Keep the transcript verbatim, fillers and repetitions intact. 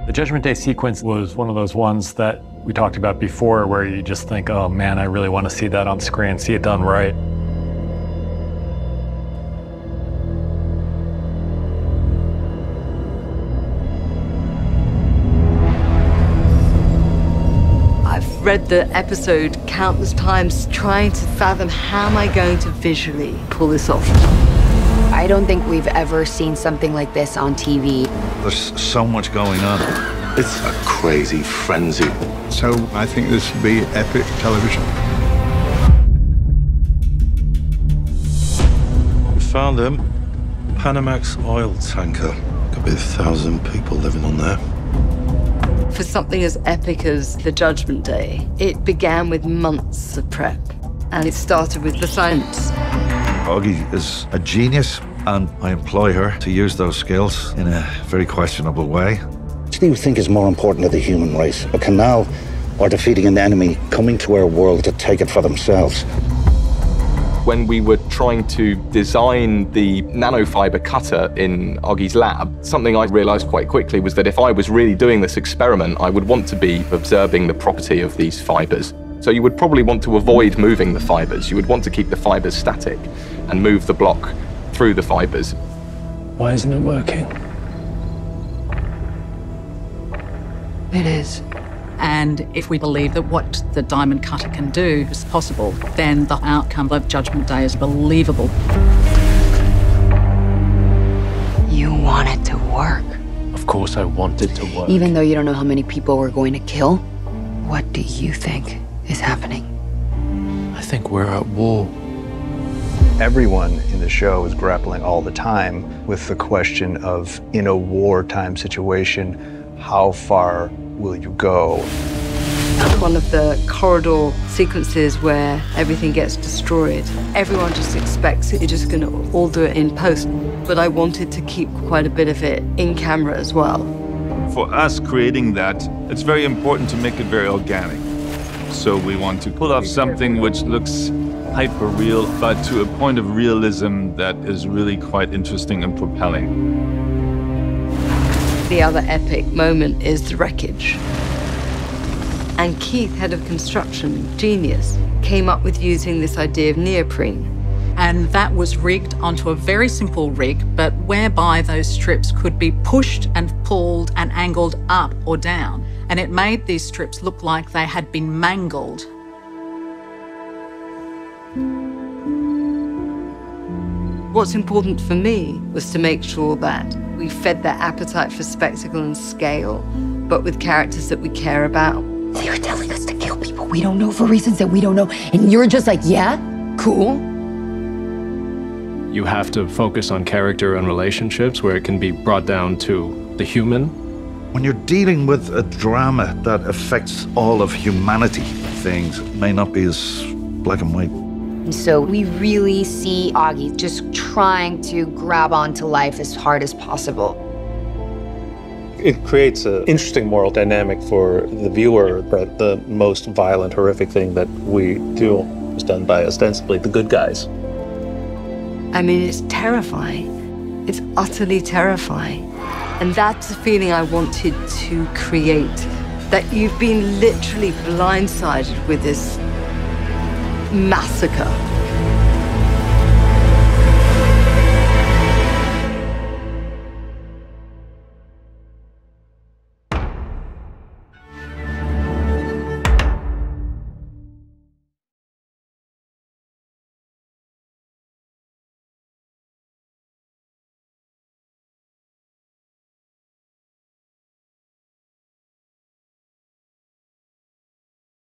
The Judgment Day sequence was one of those ones that we talked about before where you just think, oh man, I really want to see that on screen, see it done right. I've read the episode countless times trying to fathom how am I going to visually pull this off. I don't think we've ever seen something like this on T V. There's so much going on. It's a crazy frenzy. So I think this would be epic television. We found him. Panamax oil tanker. Could be a thousand people living on there. For something as epic as the Judgment Day, it began with months of prep. And it started with the science. Augie is a genius, and I employ her to use those skills in a very questionable way. What do you think is more important to the human race? A canal or defeating an enemy coming to our world to take it for themselves? When we were trying to design the nanofiber cutter in Augie's lab, something I realized quite quickly was that if I was really doing this experiment, I would want to be observing the property of these fibers. So you would probably want to avoid moving the fibers. You would want to keep the fibers static and move the block through the fibers. Why isn't it working? It is. And if we believe that what the diamond cutter can do is possible, then the outcome of Judgment Day is believable. You want it to work. Of course I want it to work. Even though you don't know how many people we're going to kill, what do you think is happening? I think we're at war. Everyone in the show is grappling all the time with the question of, in a wartime situation, how far will you go? One of the corridor sequences where everything gets destroyed. Everyone just expects it. You're just going to all do it in post. But I wanted to keep quite a bit of it in camera as well. For us creating that, it's very important to make it very organic. So we want to pull off something which looks hyper-real, but to a point of realism that is really quite interesting and propelling. The other epic moment is the wreckage. And Keith, head of construction, genius, came up with using this idea of neoprene. And that was rigged onto a very simple rig, but whereby those strips could be pushed and pulled and angled up or down. And it made these strips look like they had been mangled. What's important for me was to make sure that we fed their appetite for spectacle and scale, but with characters that we care about. So you're telling us to kill people we don't know for reasons that we don't know, and you're just like, yeah, cool. You have to focus on character and relationships where it can be brought down to the human. When you're dealing with a drama that affects all of humanity, things may not be as black and white. And so we really see Augie just trying to grab onto life as hard as possible. It creates an interesting moral dynamic for the viewer, but the most violent, horrific thing that we do is done by ostensibly the good guys. I mean, it's terrifying. It's utterly terrifying. And that's the feeling I wanted to create, that you've been literally blindsided with this massacre.